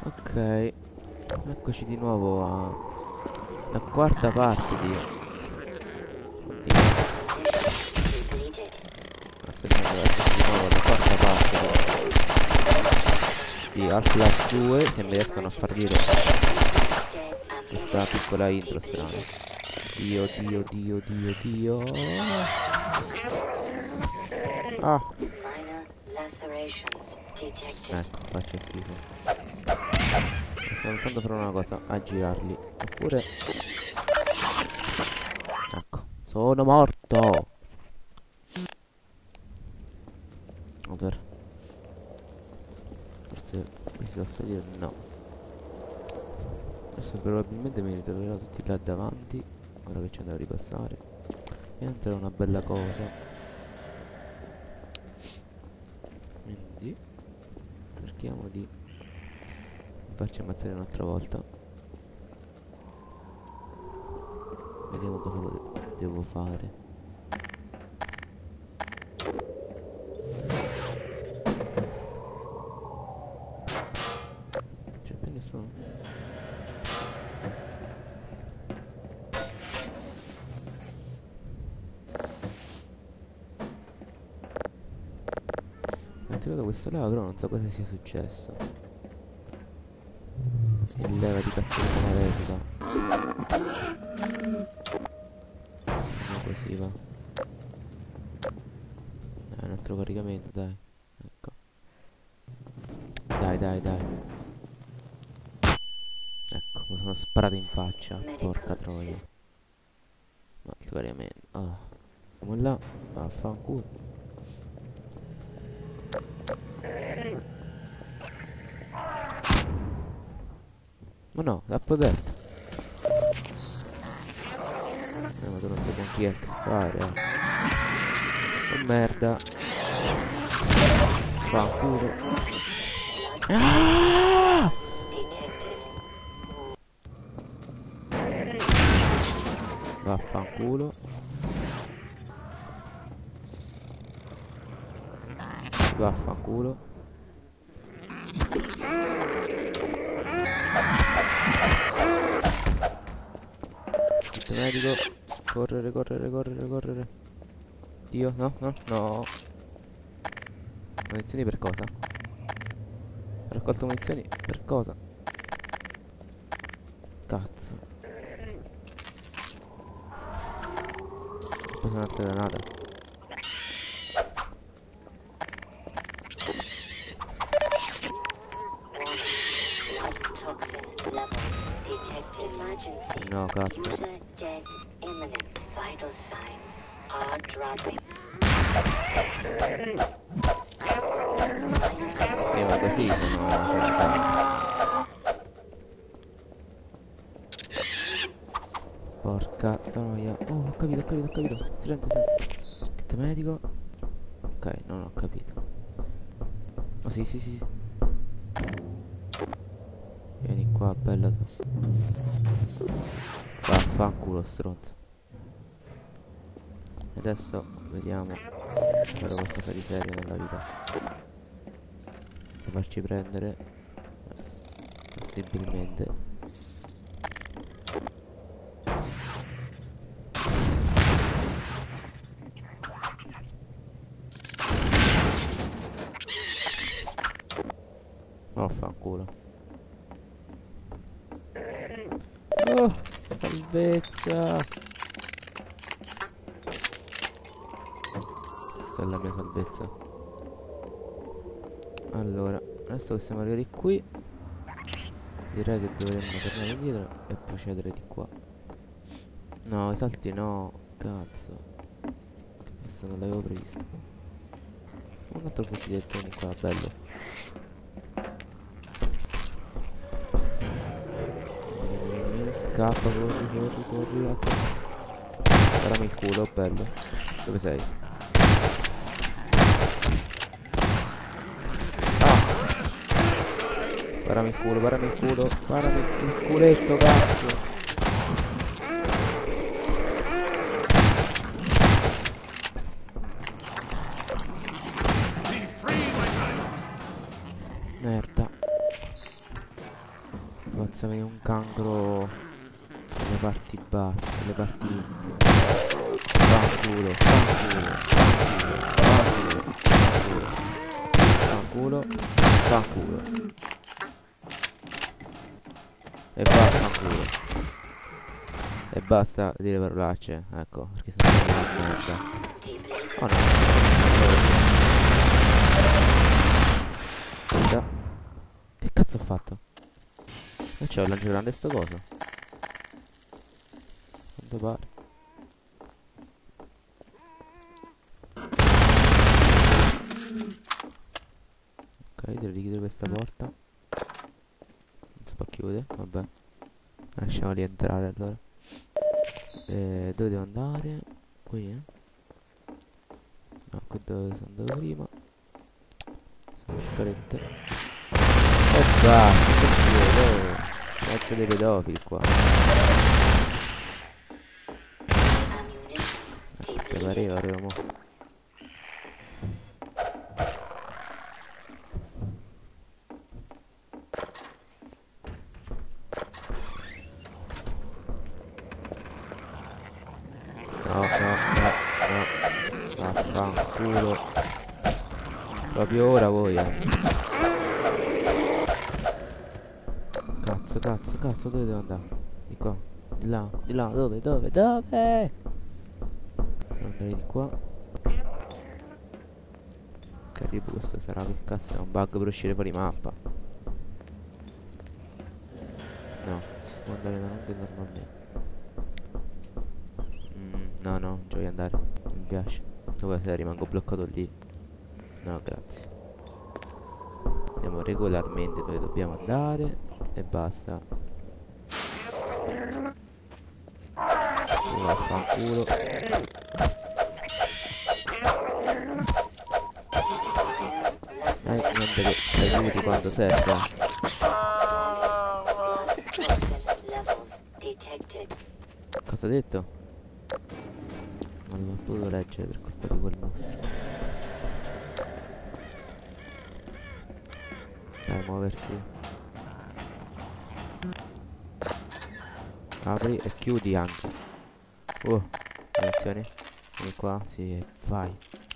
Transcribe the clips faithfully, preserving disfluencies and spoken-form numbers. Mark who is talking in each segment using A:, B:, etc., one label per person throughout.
A: Ok, eccoci di nuovo a la quarta parte di Oddio, sto cercando eccoci di nuovo alla quarta parte di Half-Life due, se mi riescono a far dire questa piccola intro strana. Dio, Dio, Dio, Dio, Dio. Ah, ecco, faccio schifo. Stiamo soltanto fare una cosa, a girarli. Oppure ecco, sono morto. Over. Forse qui si può salire, no. Adesso probabilmente mi ritroverò tutti là davanti. Ora che c'è da ripassare. E andrà una bella cosa. Quindi cerchiamo di farci ammazzare un'altra volta. Vediamo cosa devo fare. C'è più nessuno. Ho tirato questa lava, però non so cosa sia successo. Il leva di cassetta maledetta. Come così va. Dai, un altro caricamento, dai. Ecco. Dai, dai, dai. Ecco, mi sono sparato in faccia. Porca troia. Un altro caricamento. Ah. Come là. Vaffanculo. Ma no, l'ha protetto. Eh, ma tu non sai con chi è che fare, eh. Oh merda. Vaffanculo. Ah! Vaffanculo. Vaffanculo. Tutto medico. Correre, correre, correre, correre. Dio, no, no, no. Munizioni per cosa? Ho raccolto munizioni per cosa? Cazzo. Ho preso un'altra granata. No, cazzo. Sì, ma così sono... Porca troia. Oh, ho capito, ho capito, ho capito. Silenzio, silenzio. Kit medico. Ok, non ho capito. Oh, sì, sì, sì, sì. Vieni qua, bella tu. Vaffanculo, stronzo. E adesso vediamo. Farò qualcosa di serio nella vita. Se farci prendere. Possibilmente. Vaffanculo. Oh, salvezza. Questa è la mia salvezza. Allora, adesso che siamo arrivati qui, direi che dovremmo tornare indietro e procedere di qua. No, i salti no. Cazzo. Questo non l'avevo previsto. Un altro fucilettone qua, bello. Scappa, corri, corri, corri, ecco. Sparami il culo, bello. Dove sei? Ah! Sparami il culo, sparami il culo, sparami il culetto, cazzo! Merda. Forza avere un cancro le parti basse, le parti intime. Fanculo, fanculo, fanculo, fanculo, fanculo, fanculo. E basta, fanculo. E basta dire parolacce, ecco, perché sennò mi fa merda. Oh no. Aspetta. Che cazzo ho fatto? E c'ho il lancio grande sto coso. Quanto pare. Ok, direi di chiudere questa porta. Non si può chiudere, vabbè. Lasciamoli entrare allora. Eh, dove devo andare? Qui, eh? No, qui dove sono andato prima. Sono le scalette. E basta, che schifo. Faccio dei pedofili qua. Te pareva, arriviamo. No, no, no, no. Vaffanculo. Proprio ora voi, eh. Cazzo, cazzo, cazzo, dove devo andare? Di qua, di là, di là, dove, dove, dove? Devo andare di qua. Che arrivo questo sarà, che cazzo è un bug per uscire fuori mappa? No, si può andare anche normalmente. Mm, no, no, non ci voglio andare, non mi piace. Dove se rimango bloccato lì? No, grazie. Andiamo regolarmente dove dobbiamo andare e basta. Vaffanculo. Eh, niente che ti aiuti quando serve. Cosa ha detto? Non l'ho potuto leggere per colpa di quel mostro. Dai, muoversi. Apri e chiudi anche. Oh, attenzione. Vieni qua, sì, e vai.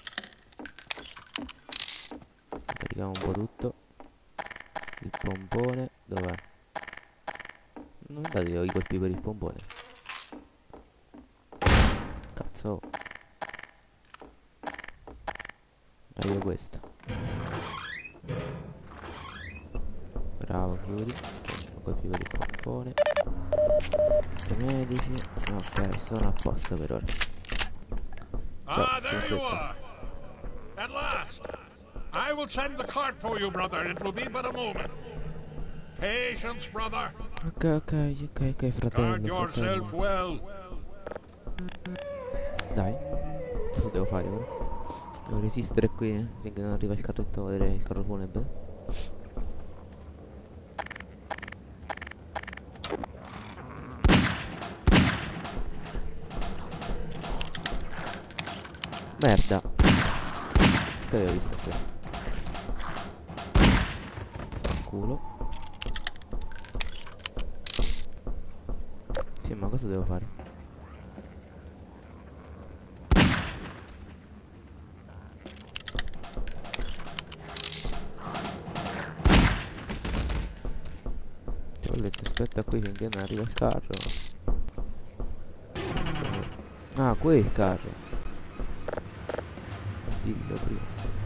A: Carichiamo un po' tutto. Il pompone, dov'è? Non date i colpi per il pompone. Cazzo. Meglio questo. Bravo, chiudi. Colpi per il pompone. I medici. Ok, sono a posto per ora. Ciao,
B: Ah, there you
A: senza...
B: are. At last. I will send the cart for you, brother. It will be but a moment. Patience, brother.
A: Ok, ok, ok, ok,
B: Guard
A: fratello,
B: yourself
A: fratello.
B: well.
A: Dai. Cosa devo fare ora? Devo resistere qui, eh, finché non arriva il carretto, vedere il carro funebre. Merda. Che avevo visto qui? Culo. Sì, ma cosa devo fare? Ti ho detto aspetta qui finché non arriva il carro. Ah, qui è il carro. Dillo prima.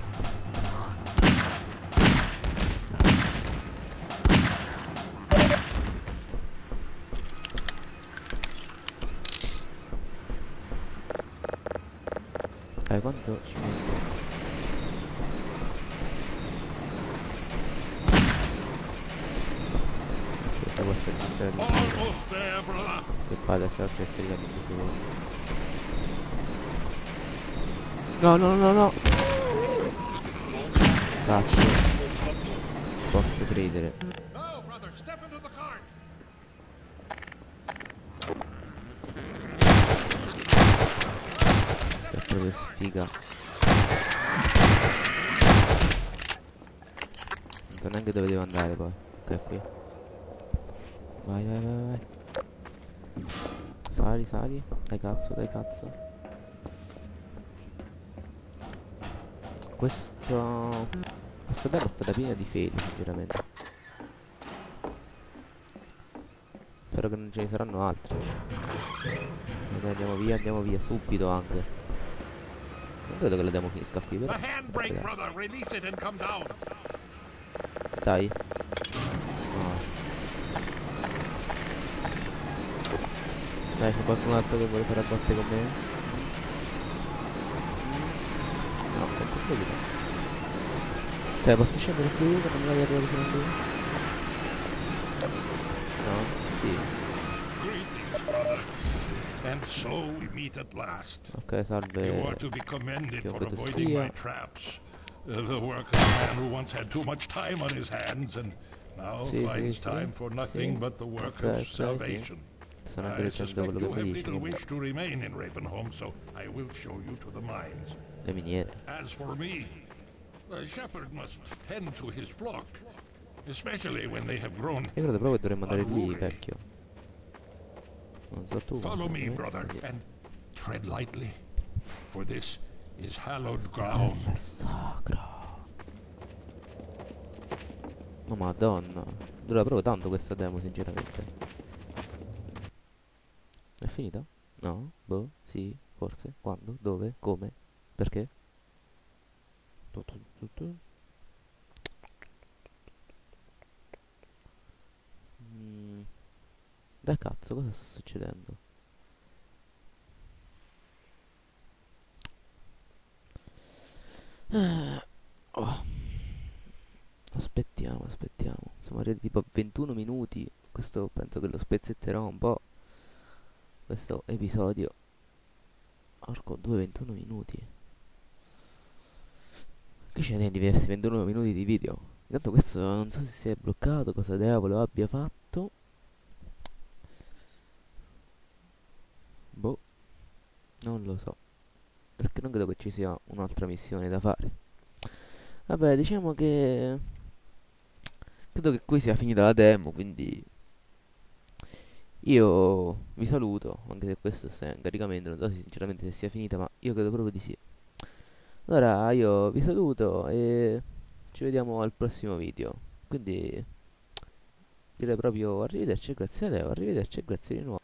A: Dai, quanto ci metto? Questa può essere la storia di
B: Almost there, brother.
A: che palle se c'è scaricando su solo. No, no, no, no. Cazzo. Posso credere.
B: No, brother. Step into the cart.
A: È proprio sfiga. Non so neanche dove devo andare poi. Ok, qui. Vai, vai, vai, vai. Sali, sali. Dai cazzo, dai cazzo. Questo... Questa demo è stata piena di fail, sinceramente. Spero che non ce ne saranno altri. Dai, andiamo via, andiamo via, subito anche. Non credo che la demo finisca qui,
B: The
A: però.
B: handbrake,
A: Dai.
B: brother. Release it and come down.
A: Dai. No. Dai, c'è qualcun altro che vuole fare a botte con me? No, ecco, vedi. Cioè, posso scendere qui per non arrivare fino a lui? No? Sì.
B: Greetings, brother. And so we meet at last.
A: Ok, salve.
B: You are to be commended for
A: chiunque tu
B: avoiding my
A: sia.
B: traps. Uh, the work of a man who once had too much time on his hands and now
A: Sì,
B: finds
A: sì,
B: time
A: sì.
B: for nothing
A: Sì.
B: but the work
A: Ok,
B: of
A: ok, sì.
B: salvation.
A: Stanno anche
B: I
A: leggendo
B: suspect
A: quello
B: you
A: che
B: have
A: mi
B: little
A: dici.
B: wish to remain in Ravenholm, so I will show you to the mines.
A: Le miniere.
B: As for me, a shepherd must tend to his flock, especially when they have grown
A: Io credo proprio che dovremmo andare lì,
B: unruly.
A: vecchio. Non so tu.
B: Follow me,
A: secondo me,
B: brother,
A: così.
B: and tread lightly, for this is hallowed ground.
A: È sacro. Oh madonna. Dura proprio tanto questa demo, sinceramente. È finita? No? Boh? Sì? Forse? Quando? Dove? Come? Perché? Tu, tu, tu, tu. Mm. Dai cazzo, cosa sta succedendo? Ah, oh. Aspettiamo, aspettiamo. Siamo arrivati tipo a ventuno minuti. Questo penso che lo spezzetterò un po'. Questo episodio. Orco, due ventuno minuti. Che ce ne diversi ventuno minuti di video. Intanto questo non so se si è bloccato, cosa diavolo abbia fatto. Boh, non lo so. Perché non credo che ci sia un'altra missione da fare. Vabbè, diciamo che credo che qui sia finita la demo, quindi io vi saluto, anche se questo sta in caricamento, non so se sinceramente se sia finita, ma io credo proprio di sì. Allora io vi saluto e ci vediamo al prossimo video. Quindi direi proprio arrivederci e grazie a Leo, arrivederci e grazie di nuovo.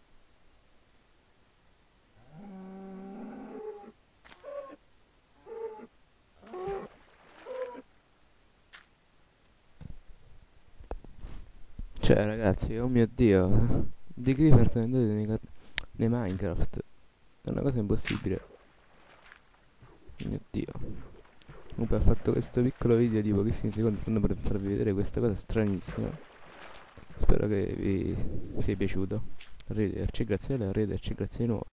A: Cioè ragazzi, oh mio dio, di Creeper sono andati nei, ca- nei Minecraft. È una cosa impossibile. Oh mio dio. Comunque ho fatto questo piccolo video di pochissimi secondi solo per farvi vedere questa cosa stranissima. Spero che vi sia piaciuto. Arrivederci, grazie a Leo, arrivederci, grazie di nuovo.